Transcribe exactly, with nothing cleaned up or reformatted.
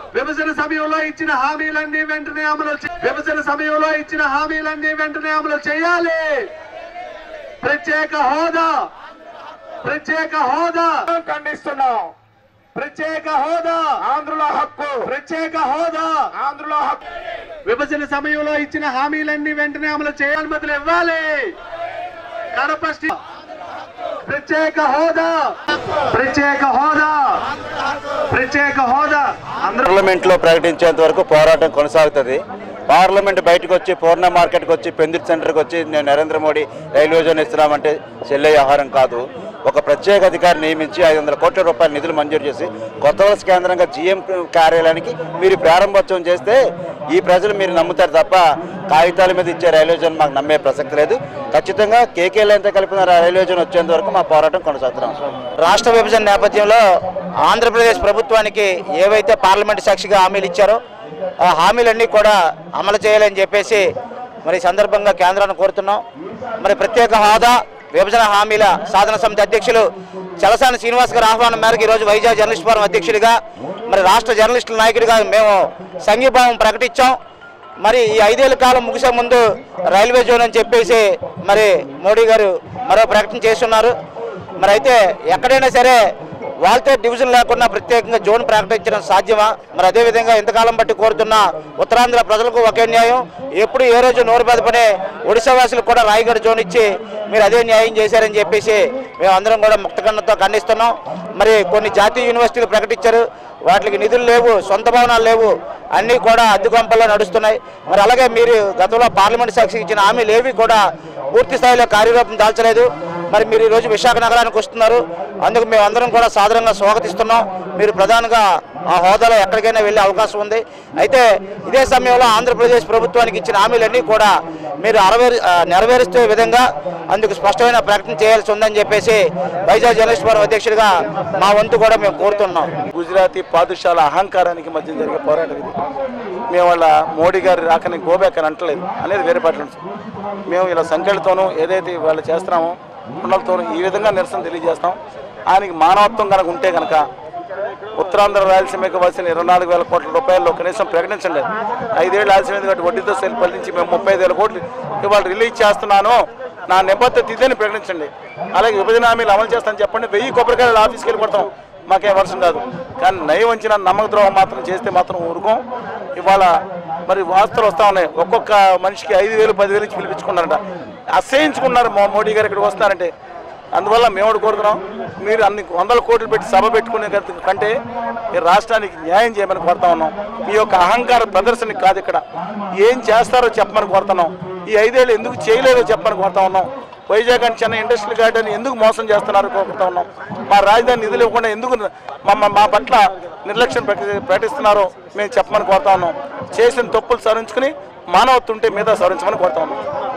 విభజన సమయంలో ఇచ్చిన హామీలన్నీ వెంటనే అమలు విభజన సమయంలో ఇచ్చిన హామీలన్నీ వెంటనే అమలు చేయాలి. ప్రత్యేక హోదా ప్రత్యేక హోదా ఖండిస్తున్నాం. ప్రత్యేక హోదా ఆంధ్రుల హక్కు, ప్రత్యేక హోదా ఆంధ్రుల హక్కు. విభజన సమయంలో ఇచ్చిన హామీలన్నీ వెంటనే అమలు చేయాలి, అనుమతులు ఇవ్వాలి. కడప ప్రత్యేక హోదా ప్రత్యేక హోదా ప్రత్యేక హోదా పార్లమెంట్ లో ప్రకటించేంత వరకు పోరాటం కొనసాగుతుంది. పార్లమెంట్ బయటకు వచ్చి పూర్ణ మార్కెట్కి వచ్చి పెందిట్ సెంటర్కి వచ్చి నేను నరేంద్ర మోడీ రైల్వే జోన్ ఇస్తున్నామంటే చెల్లే వ్యవహారం కాదు. ఒక ప్రత్యేక అధికారి నియమించి ఐదు వందల కోట్ల రూపాయల నిధులు మంజూరు చేసి కొత్త వలస కేంద్రంగా జీఎం కార్యాలయానికి మీరు ప్రారంభోత్సవం చేస్తే ఈ ప్రజలు మీరు నమ్ముతారు తప్ప కాగితాల మీద ఇచ్చే రైల్వే జోన్ మాకు నమ్మే ప్రసక్తి లేదు. ఖచ్చితంగా కేకేలతో కలిపిన రైల్వే జోన్ వచ్చేంత వరకు మా పోరాటం కొనసాగుతున్నాం. రాష్ట్ర విభజన నేపథ్యంలో ఆంధ్రప్రదేశ్ ప్రభుత్వానికి ఏవైతే పార్లమెంటు సాక్షిగా హామీలు ఇచ్చారో ఆ హామీలన్నీ కూడా అమలు చేయాలని చెప్పేసి మరి సందర్భంగా కేంద్రాన్ని కోరుతున్నాం. మరి ప్రత్యేక హోదా విభజన హామీల సాధన సమితి అధ్యక్షులు చలసాని శ్రీనివాస్ గారి ఆహ్వానం మేరకు ఈరోజు వైజాగ్ జర్నలిస్ట్ ఫోరం అధ్యక్షుడిగా మరి రాష్ట్ర జర్నలిస్టుల నాయకుడిగా మేము సంఘీభావం ప్రకటించాం. మరి ఈ ఐదేళ్ల కాలం ముగిసే ముందు రైల్వే జోన్ అని చెప్పేసి మరి మోడీ గారు మరో ప్రకటన చేస్తున్నారు. మరి అయితే ఎక్కడైనా సరే వాళ్ళతో డివిజన్ లేకుండా ప్రత్యేకంగా జోన్ ప్రకటించడం సాధ్యమా? మరి అదేవిధంగా ఇంతకాలం బట్టి కోరుతున్న ఉత్తరాంధ్ర ప్రజలకు ఒకే న్యాయం, ఎప్పుడు ఏ రోజు నోరు పెదపనే ఒడిశా వాసులకు కూడా రాయగడ జోన్ ఇచ్చి మీరు అదే న్యాయం చేశారని చెప్పేసి మేము అందరం కూడా ముక్తకన్నుతో ఖండిస్తున్నాం. మరి కొన్ని జాతీయ యూనివర్సిటీలు ప్రకటించారు, వాటికి నిధులు లేవు, సొంత భవనాలు లేవు, అన్నీ కూడా అద్దెకొంపల్లో నడుస్తున్నాయి. మరి అలాగే మీరు గతంలో పార్లమెంట్ సాక్షికి ఇచ్చిన హామీలు ఏవి కూడా పూర్తి స్థాయిలో కార్యరూపం దాల్చలేదు. మరి మీరు ఈరోజు విశాఖ నగరానికి వస్తున్నారు, అందుకు మేము అందరం కూడా సాదరంగా స్వాగతిస్తున్నాం. మీరు ప్రధానంగా ఆ హోదాలో ఎక్కడికైనా వెళ్ళే అవకాశం ఉంది. అయితే ఇదే సమయంలో ఆంధ్రప్రదేశ్ ప్రభుత్వానికి ఇచ్చిన హామీలన్నీ కూడా మీరు అరవేరు నెరవేరుస్తే విధంగా అందుకు స్పష్టమైన ప్రకటన చేయాల్సి ఉందని చెప్పేసి వైజాగ్ జర్నలిస్ట్ ఫోరం అధ్యక్షుడిగా మా వంతు కూడా మేము కోరుతున్నాం. గుజరాతీ పాదుషాల అహంకారానికి మధ్య జరిగే పోరాటం ఇది. మేము వాళ్ళ మోడీ గారి రాకని గోబ్యాక్ అని అంటలేదు అనేది వేరే పాటలు. మేము ఇలా సంఖ్యలతోనూ ఏదైతే వాళ్ళు చేస్తున్నామో ఉండలతో ఈ విధంగా నిరసన తెలియజేస్తాం. ఆయనకి మానవత్వం కనుక ఉంటే కనుక ఉత్తరాంధ్ర రాయలసీమకి ఇవ్వాల్సిన ఇరవై నాలుగు వేల కోట్ల రూపాయల్లో కనీసం ప్రకటించండి. ఐదేళ్ళు ఆలస్యమైంది కాబట్టి వడ్డీతో సేల్ నుంచి మేము ముప్పై ఐదు వేల కోట్లు ఇవాళ రిలీజ్ చేస్తున్నాను, నా నిబద్ధత ఇదని ప్రకటించండి. అలాగే విభజన హామీలు అమలు చేస్తానని చెప్పండి. వెయ్యి కొబ్బరికాయలు ఆఫీస్కి వెళ్ళి కొడతాం, మాకేం వర్షం కాదు. కానీ నయ వంచిన నమ్మక ద్రోహం మాత్రం చేస్తే మాత్రం ఊరుకోం. ఇవాళ మరి వార్తలు వస్తూ ఉన్నాయి, ఒక్కొక్క మనిషికి ఐదు వేలు పదివేలు ఇచ్చి పిలిపించుకున్నారంట. అసహించుకున్నారు మోడీ గారు ఇక్కడికి వస్తారంటే. అందువల్ల మేము కోరుతున్నాం, మీరు అన్ని వందల కోట్లు పెట్టి సభ పెట్టుకునే కంటే ఈ రాష్ట్రానికి న్యాయం చేయమని కోరుతా ఉన్నాం. మీ యొక్క అహంకార ప్రదర్శనకి కాదు, ఇక్కడ ఏం చేస్తారో చెప్పమని కోరుతున్నాం. ఈ ఐదేళ్ళు ఎందుకు చేయలేదో చెప్పమని కోరుతా ఉన్నాం. వైజాగ్ అని చెన్నై ఇండస్ట్రియల్ గార్డెన్ ఎందుకు మోసం చేస్తున్నారో కోరుతా ఉన్నాం. మా రాజధాని నిధులు ఇవ్వకుండా ఎందుకు మా మా పట్ల నిర్లక్ష్యం ప్రకటిస్తున్నారో మేము చెప్పమని కోరుతా ఉన్నాం. చేసిన తప్పులు సవరించుకుని మానవత్వం ఉంటే మీద సవరించమని కోరుతా ఉన్నాం.